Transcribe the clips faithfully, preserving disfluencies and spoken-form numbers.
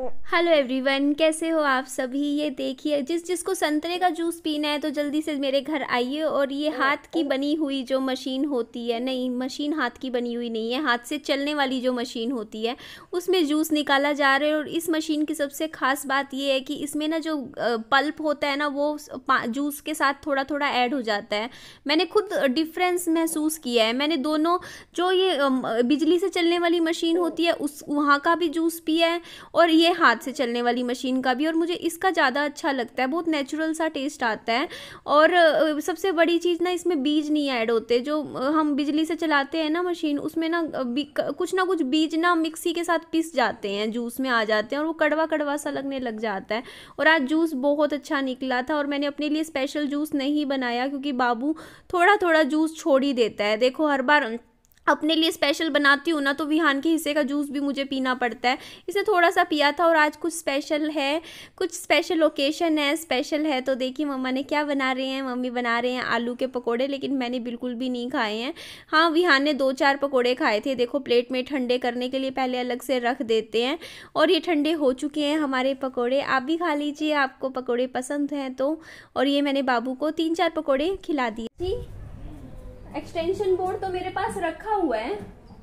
Hello everyone, कैसे हो आप सभी। ये देखिए, जिस जिसको संतरे का जूस पीना है तो जल्दी से मेरे घर आइए। और ये हाथ की बनी हुई जो मशीन होती है, नहीं मशीन हाथ की बनी हुई नहीं है, हाथ से चलने वाली जो मशीन होती है उसमें जूस निकाला जा रहा है। और इस मशीन की सबसे ख़ास बात ये है कि इसमें ना जो पल्प होता है ना वो जूस के साथ थोड़ा थोड़ा ऐड हो जाता है। मैंने खुद डिफरेंस महसूस किया है। मैंने दोनों जो ये बिजली से चलने वाली मशीन होती है उस वहाँ का भी जूस पिया है और ये हाथ से चलने वाली मशीन का भी, और मुझे इसका ज़्यादा अच्छा लगता है। बहुत नेचुरल सा टेस्ट आता है। और सबसे बड़ी चीज़ ना, इसमें बीज नहीं ऐड होते। जो हम बिजली से चलाते हैं ना मशीन, उसमें ना कुछ ना कुछ बीज ना मिक्सी के साथ पिस जाते हैं, जूस में आ जाते हैं और वो कड़वा कड़वा सा लगने लग जाता है। और आज जूस बहुत अच्छा निकला था। और मैंने अपने लिए स्पेशल जूस नहीं बनाया क्योंकि बाबू थोड़ा थोड़ा जूस छोड़ ही देता है। देखो, हर बार अपने लिए स्पेशल बनाती हूँ ना तो विहान के हिस्से का जूस भी मुझे पीना पड़ता है। इसने थोड़ा सा पिया था। और आज कुछ स्पेशल है, कुछ स्पेशल ओकेशन है, स्पेशल है। तो देखिए मम्मा ने क्या बना रहे हैं। मम्मी बना रहे हैं आलू के पकोड़े, लेकिन मैंने बिल्कुल भी नहीं खाए हैं। हाँ, विहान ने दो चार पकोड़े खाए थे। देखो, प्लेट में ठंडे करने के लिए पहले अलग से रख देते हैं। और ये ठंडे हो चुके हैं हमारे पकौड़े। आप भी खा लीजिए, आपको पकौड़े पसंद हैं तो। और ये मैंने बाबू को तीन चार पकौड़े खिला दिए थी। एक्सटेंशन बोर्ड तो मेरे पास रखा हुआ है।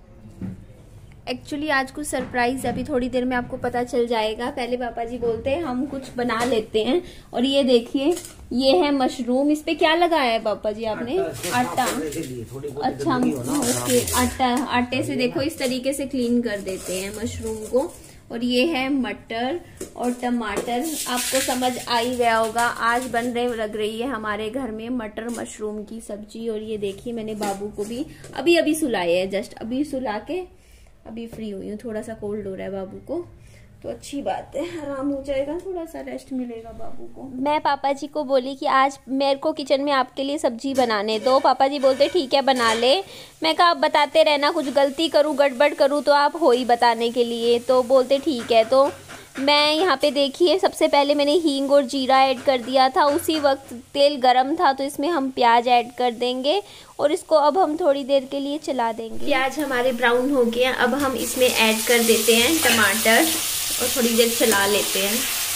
एक्चुअली आज कुछ सरप्राइज है, अभी थोड़ी देर में आपको पता चल जाएगा। पहले पापा जी बोलते हैं हम कुछ बना लेते हैं। और ये देखिए, ये है मशरूम। इस पे क्या लगाया है पापा जी आपने? आटा। अच्छा, ओके। आटा, आटे से देखो इस तरीके से क्लीन कर देते हैं मशरूम को। और ये है मटर और टमाटर। आपको समझ आ ही गया होगा, आज बन रहे लग रही है हमारे घर में मटर मशरूम की सब्जी। और ये देखिए, मैंने बाबू को भी अभी अभी सुलाया है, जस्ट अभी सुला के अभी फ्री हुई हूँ। थोड़ा सा कोल्ड हो रहा है बाबू को, तो अच्छी बात है, आराम हो जाएगा, थोड़ा सा रेस्ट मिलेगा बाबू को। मैं पापा जी को बोली कि आज मेरे को किचन में आपके लिए सब्जी बनाने दो। पापा जी बोलते ठीक है बना ले। मैं कहा आप बताते रहना, कुछ गलती करूँ गड़बड़ करूँ तो आप हो ही बताने के लिए। तो बोलते ठीक है। तो मैं यहाँ पे देखिए, सबसे पहले मैंने हींग और जीरा ऐड कर दिया था। उसी वक्त तेल गरम था तो इसमें हम प्याज ऐड कर देंगे और इसको अब हम थोड़ी देर के लिए चला देंगे। प्याज हमारे ब्राउन हो गया, अब हम इसमें ऐड कर देते हैं टमाटर और थोड़ी देर चला लेते हैं।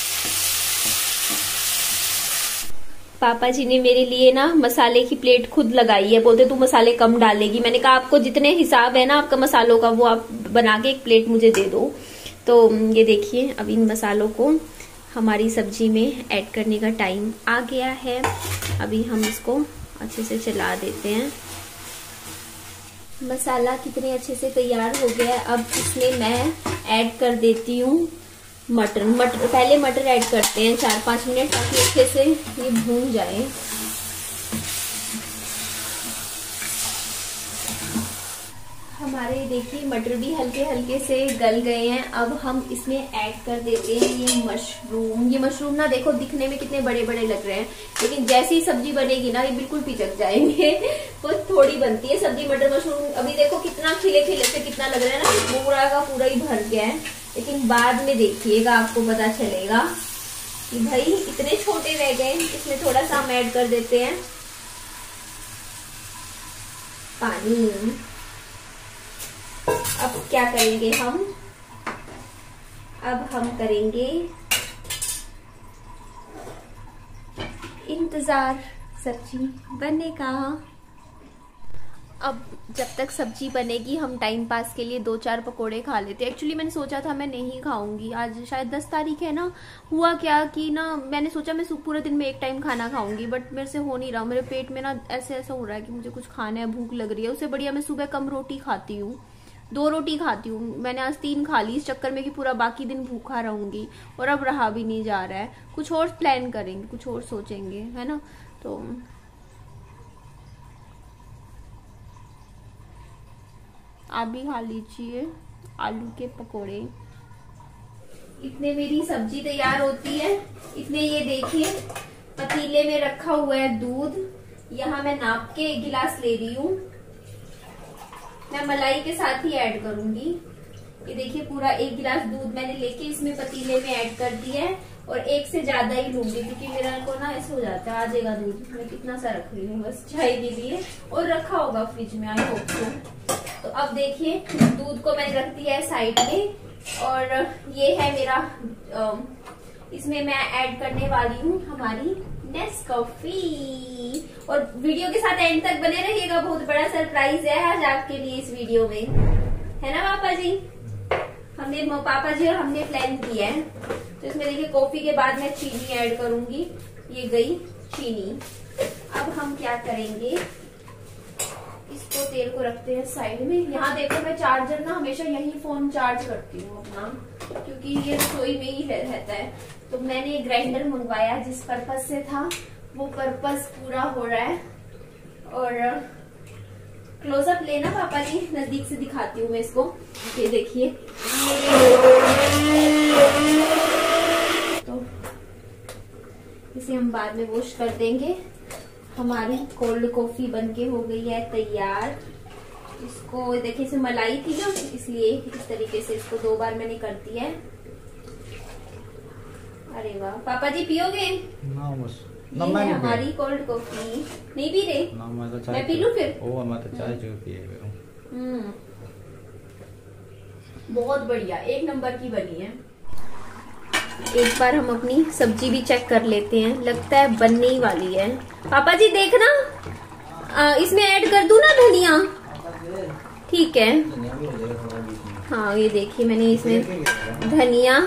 पापा जी ने मेरे लिए ना मसाले की प्लेट खुद लगाई है। बोलते तू मसाले कम डालेगी। मैंने कहा आपको जितने हिसाब है ना आपका मसालों का, वो आप बना के एक प्लेट मुझे दे दो। तो ये देखिए, अब इन मसालों को हमारी सब्जी में ऐड करने का टाइम आ गया है। अभी हम इसको अच्छे से चला देते हैं। मसाला कितने अच्छे से तैयार हो गया है। अब इसमें मैं ऐड कर देती हूँ मटर। मटर पहले मटर ऐड करते हैं चार पाँच मिनट, ताकि अच्छे से ये भून जाए। हमारे देखिए मटर भी हल्के हल्के से गल गए हैं। अब हम इसमें ऐड कर देते हैं ये मशरूम। ये मशरूम ना देखो दिखने में कितने बड़े बड़े लग रहे हैं, लेकिन जैसी सब्जी बनेगी ना ये बिल्कुल पिचक जाएंगे। वो थोड़ी बनती है सब्जी मटर मशरूम। अभी देखो कितना खिले खिले से कितना लग रहा है ना, पूरा का पूरा ही भर गया है। लेकिन बाद में देखिएगा आपको पता चलेगा कि भाई इतने छोटे रह गए। इसमें थोड़ा सा हम ऐड कर देते हैं पानी। अब क्या करेंगे हम, अब हम करेंगे इंतजार सब्जी बनने का। अब जब तक सब्जी बनेगी हम टाइम पास के लिए दो चार पकोड़े खा लेते हैं। एक्चुअली मैंने सोचा था मैं नहीं खाऊंगी, आज शायद दस तारीख है ना। हुआ क्या कि ना मैंने सोचा मैं पूरे दिन में एक टाइम खाना खाऊंगी, बट मेरे से हो नहीं रहा। मेरे पेट में ना ऐसे ऐसा हो रहा है कि मुझे कुछ खाना है, भूख लग रही है। उससे बढ़िया मैं सुबह कम रोटी खाती हूँ, दो रोटी खाती हूँ। मैंने आज तीन खा ली इस चक्कर में कि पूरा बाकी दिन भूखा रहूंगी, और अब रहा भी नहीं जा रहा है। कुछ और प्लान करेंगे, कुछ और सोचेंगे, है ना। तो आप भी खा लीजिए आलू के पकोड़े। इतने मेरी सब्जी तैयार होती है, इतने ये देखिए पतीले में रखा हुआ है दूध। यहाँ मैं नाप के एक गिलास ले रही हूँ। मैं मलाई के साथ ही ऐड करूंगी। ये देखिए पूरा एक गिलास दूध मैंने लेके इसमें पतीले में ऐड कर दिया है। और एक से ज्यादा ही लूंगी क्योंकि मेरा को ना ऐसे हो जाता है, आ जाएगा दूध। मैं कितना सा रख रही हूँ बस चाय के लिए, और रखा होगा फ्रिज में, आई होप सो। तो अब देखिए दूध को मैंने रख दिया है साइड में। और ये है मेरा, इसमें मैं ऐड करने वाली हूँ हमारी नेस्कॉफी। और वीडियो के साथ एंड तक बने रहिएगा, बहुत बड़ा सरप्राइज है आज आपके लिए इस वीडियो में, है ना पापा जी? हमने पापा जी और हमने प्लान किया है। तो इसमें देखिए कॉफी के बाद मैं चीनी ऐड करूंगी, ये गई चीनी। अब हम क्या करेंगे, इसको तेल को रखते हैं साइड में। यहाँ देखो मैं चार्जर ना हमेशा यही फोन चार्ज करती हूँ अपना, क्योंकि ये रसोई में ही रहता है। तो मैंने ग्राइंडर मंगवाया जिस पर्पज से था, वो पर्पज पूरा हो रहा है। और क्लोजअप लेना पापा जी, नजदीक से दिखाती हूँ मैं इसको। ये देखिए, तो इसे हम बाद में वॉश कर देंगे। हमारी कोल्ड कॉफी बनके हो गई है तैयार। इसको देखिए, इसमें मलाई थी ना, इसलिए इस तरीके से इसको दो बार मैंने कर दिया है। अरे वाह पापा जी, पियोगे? ना बस ना, मैं हमारी कोल्ड कॉफी नहीं पी रहे ना, मैं तो चाय मैं पी लूं फिर। ओ मैं तो चाय जो पिएगा। हम्म, बहुत बढ़िया, एक नंबर की बनी है। एक बार हम अपनी सब्जी भी चेक कर लेते हैं, लगता है बनने ही वाली है। पापा जी देखना, आ, इसमें ऐड कर दूं ना धनिया? ठीक है। हाँ ये देखिए, मैंने इसमें धनिया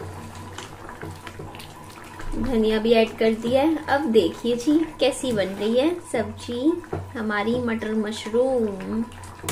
धनिया भी ऐड कर दिया है। अब देखिए जी कैसी बन रही है सब्जी हमारी मटर मशरूम।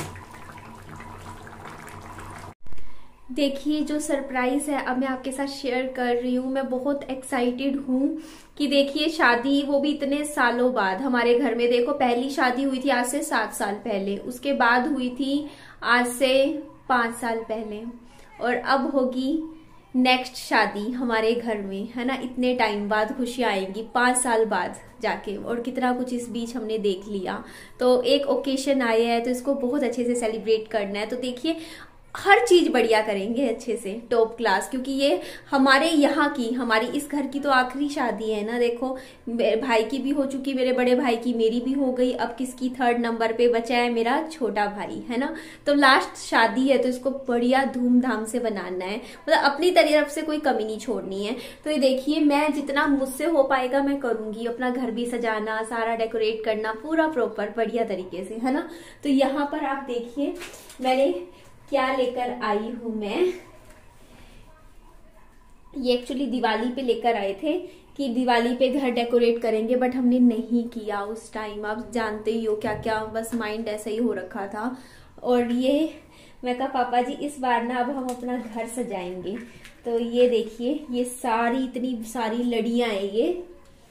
देखिए जो सरप्राइज है अब मैं आपके साथ शेयर कर रही हूँ। मैं बहुत एक्साइटेड हूँ कि देखिए शादी, वो भी इतने सालों बाद हमारे घर में। देखो पहली शादी हुई थी आज से सात साल पहले, उसके बाद हुई थी आज से पांच साल पहले, और अब होगी नेक्स्ट शादी हमारे घर में, है ना। इतने टाइम बाद खुशियां आएंगी, पांच साल बाद जाके, और कितना कुछ इस बीच हमने देख लिया। तो एक ओकेशन आया है तो इसको बहुत अच्छे से सेलिब्रेट करना है। तो देखिए हर चीज बढ़िया करेंगे अच्छे से, टॉप क्लास, क्योंकि ये हमारे यहाँ की, हमारी इस घर की तो आखिरी शादी है ना। देखो भाई की भी हो चुकी, मेरे बड़े भाई की, मेरी भी हो गई, अब किसकी थर्ड नंबर पे बचा है, मेरा छोटा भाई, है ना। तो लास्ट शादी है तो इसको बढ़िया धूमधाम से बनाना है, मतलब अपनी तरफ से कोई कमी नहीं छोड़नी है। तो ये देखिए मैं जितना मुझसे हो पाएगा मैं करूंगी, अपना घर भी सजाना, सारा डेकोरेट करना पूरा प्रॉपर बढ़िया तरीके से, है ना। तो यहाँ पर आप देखिए मैंने क्या लेकर आई हूं मैं। ये एक्चुअली दिवाली पे लेकर आए थे कि दिवाली पे घर डेकोरेट करेंगे, बट हमने नहीं किया उस टाइम। आप जानते ही हो क्या क्या, बस माइंड ऐसा ही हो रखा था। और ये मैं कहा पापा जी इस बार ना अब हम अपना घर सजाएंगे। तो ये देखिए, ये सारी इतनी सारी लड़ियां हैं, ये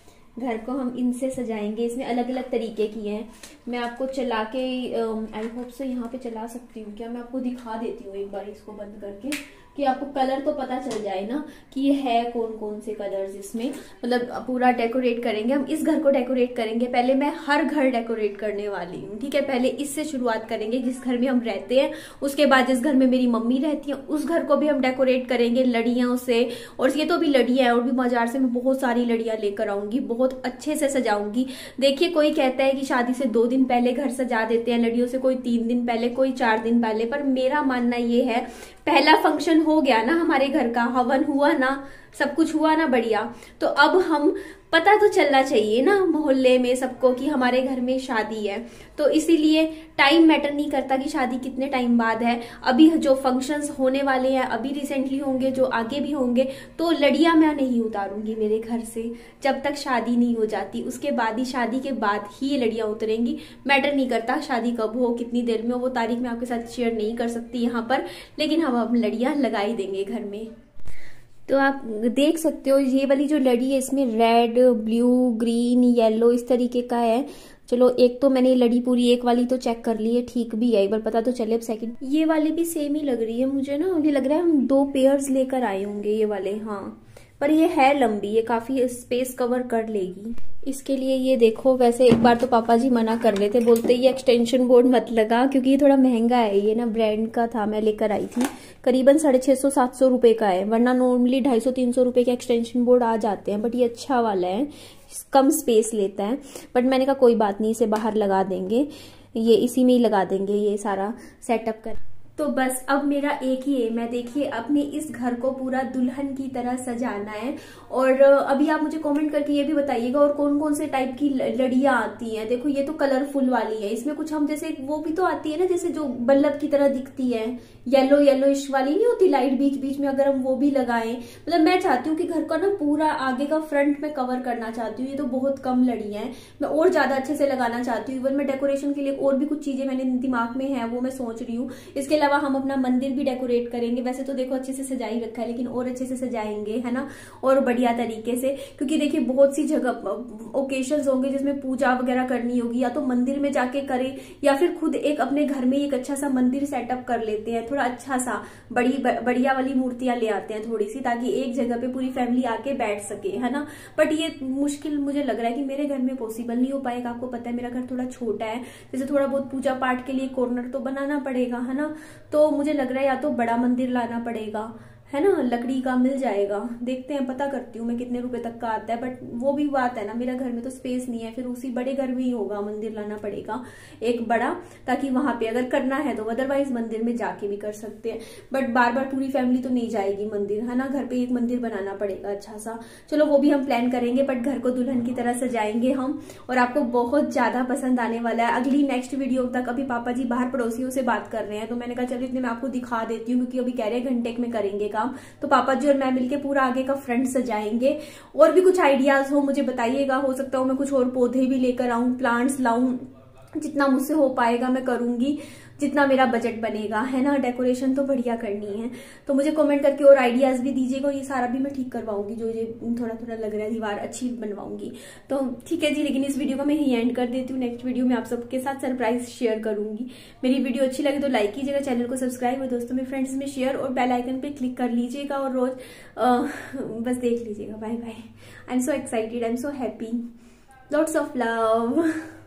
घर को हम इनसे सजाएंगे। इसमें अलग अलग तरीके की हैं। मैं आपको चला के, आई होप से यहाँ पे चला सकती हूँ क्या, मैं आपको दिखा देती हूँ एक बार इसको बंद करके, कि आपको कलर तो पता चल जाए ना कि ये है कौन कौन से कलर्स इसमें। मतलब पूरा डेकोरेट करेंगे हम, इस घर को डेकोरेट करेंगे। पहले मैं हर घर डेकोरेट करने वाली हूँ, ठीक है। पहले इससे शुरुआत करेंगे जिस घर में हम रहते हैं, उसके बाद जिस घर में मेरी मम्मी रहती है उस घर को भी हम डेकोरेट करेंगे लड़ियों से। और ये तो अभी लड़ियां है, और भी बाजार से मैं बहुत सारी लड़ियां लेकर आऊंगी, बहुत अच्छे से सजाऊंगी। देखिए कोई कहता है कि शादी से दो दिन पहले घर सजा देते हैं लड़ियों से, कोई तीन दिन पहले, कोई चार दिन पहले, पर मेरा मानना ये है पहला फंक्शन हो गया ना हमारे घर का, हवन हुआ ना, सब कुछ हुआ ना बढ़िया, तो अब हम पता तो चलना चाहिए ना मोहल्ले में सबको कि हमारे घर में शादी है। तो इसीलिए टाइम मैटर नहीं करता कि शादी कितने टाइम बाद है। अभी जो फंक्शंस होने वाले हैं, अभी रिसेंटली होंगे, जो आगे भी होंगे, तो लड़ियां मैं नहीं उतारूंगी मेरे घर से जब तक शादी नहीं हो जाती। उसके बाद ही, शादी के बाद ही ये लड़ियां उतरेंगी। मैटर नहीं करता शादी कब हो, कितनी देर में हो, वो तारीख मैं आपके साथ शेयर नहीं कर सकती यहाँ पर, लेकिन हम अब लड़ियां लगा ही देंगे घर में। तो आप देख सकते हो ये वाली जो लड़ी है इसमें रेड, ब्लू, ग्रीन, येलो इस तरीके का है। चलो एक तो मैंने लड़ी पूरी एक वाली तो चेक कर ली है, ठीक भी है, एक बार पता तो चले। अब सेकंड ये वाली भी सेम ही लग रही है मुझे ना, मुझे लग रहा है हम दो पेयर्स लेकर आए होंगे ये वाले, हाँ। पर ये है लंबी, ये काफी स्पेस कवर कर लेगी। इसके लिए ये देखो, वैसे एक बार तो पापा जी मना कर रहे थे, बोलते ये एक्सटेंशन बोर्ड मत लगा क्योंकि ये थोड़ा महंगा है। ये ना ब्रांड का था, मैं लेकर आई थी, करीबन साढ़े छह सौ सात सौ रुपए का है, वरना नॉर्मली ढाई सौ तीन सौ रुपए के एक्सटेंशन बोर्ड आ जाते हैं। बट ये अच्छा वाला है, कम स्पेस लेता है। बट मैंने कहा कोई बात नहीं, इसे बाहर लगा देंगे, ये इसी में ही लगा देंगे ये सारा सेटअप कर। तो बस अब मेरा एक ही एम है, देखिए अपने इस घर को पूरा दुल्हन की तरह सजाना है। और अभी आप मुझे कमेंट करके ये भी बताइएगा और कौन कौन से टाइप की लड़ियां आती हैं। देखो ये तो कलरफुल वाली है, इसमें कुछ हम जैसे वो भी तो आती है ना, जैसे जो बल्लभ की तरह दिखती है, येलो येलोइश वाली नहीं होती लाइट, बीच बीच में अगर हम वो भी लगाएं। मतलब मैं चाहती हूँ कि घर का ना पूरा आगे का फ्रंट में कवर करना चाहती हूँ। ये तो बहुत कम लड़ियां हैं, मैं और ज्यादा अच्छे से लगाना चाहती हूँ। इवन मैं डेकोरेशन के लिए और भी कुछ चीजें मैंने दिमाग में है वो मैं सोच रही हूँ। इसके अलावा हम अपना मंदिर भी डेकोरेट करेंगे। वैसे तो देखो अच्छे से सजा ही रखा है, लेकिन और अच्छे से सजाएंगे, है ना, और बढ़िया तरीके से। क्योंकि देखिए बहुत सी जगह ओकेशंस होंगे जिसमें पूजा वगैरह करनी होगी, या तो मंदिर में जाके करें या फिर खुद एक अपने घर में एक अच्छा सा मंदिर सेटअप कर लेते हैं। थोड़ा अच्छा सा बड़ी बढ़िया वाली मूर्तियां ले आते हैं थोड़ी सी, ताकि एक जगह पे पूरी फैमिली आके बैठ सके, है ना। बट ये मुश्किल मुझे लग रहा है कि मेरे घर में पॉसिबल नहीं हो पाएगा। आपको पता है मेरा घर थोड़ा छोटा है, जैसे थोड़ा बहुत पूजा पाठ के लिए कॉर्नर तो बनाना पड़ेगा, है ना। तो मुझे लग रहा है या तो बड़ा मंदिर लाना पड़ेगा, है ना, लकड़ी का मिल जाएगा, देखते हैं, पता करती हूँ मैं कितने रुपए तक का आता है। बट वो भी बात है ना, मेरा घर में तो स्पेस नहीं है, फिर उसी बड़े घर में ही होगा, मंदिर लाना पड़ेगा एक बड़ा, ताकि वहां पे अगर करना है तो, अदरवाइज मंदिर में जाके भी कर सकते हैं। बट बार बार पूरी फैमिली तो नहीं जाएगी मंदिर, है ना, घर पे एक मंदिर बनाना पड़ेगा अच्छा सा। चलो वो भी हम प्लान करेंगे, बट घर को दुल्हन की तरह सजाएंगे हम, और आपको बहुत ज्यादा पसंद आने वाला है। अगली नेक्स्ट वीडियो तक, अभी पापा जी बाहर पड़ोसियों से बात कर रहे हैं, तो मैंने कहा चलो इतने मैं आपको दिखा देती हूँ, क्योंकि अभी कह रहे हैं घंटे में करेंगे। तो पापा जी और मैं मिलके पूरा आगे का फ्रंट सजाएंगे। और भी कुछ आइडियाज हो मुझे बताइएगा, हो सकता हो मैं कुछ और पौधे भी लेकर आऊं, प्लांट्स लाऊं, जितना मुझसे हो पाएगा मैं करूंगी, जितना मेरा बजट बनेगा, है ना। डेकोरेशन तो बढ़िया करनी है, तो मुझे कमेंट करके और आइडियाज भी दीजिएगा। ये सारा भी मैं ठीक करवाऊंगी, जो ये थोड़ा थोड़ा लग रहा है, दीवार अच्छी बनवाऊंगी। तो ठीक है जी, लेकिन इस वीडियो का मैं यही एंड कर देती हूँ। नेक्स्ट वीडियो में आप सबके साथ सरप्राइज शेयर करूंगी। मेरी वीडियो अच्छी लगे तो लाइक कीजिएगा, चैनल को सब्सक्राइब और दोस्तों में फ्रेंड्स में शेयर और बेल आइकन पे क्लिक कर लीजिएगा, और रोज आ, बस देख लीजिएगा। Bye bye. I am so excited, I am so happy, lots of love.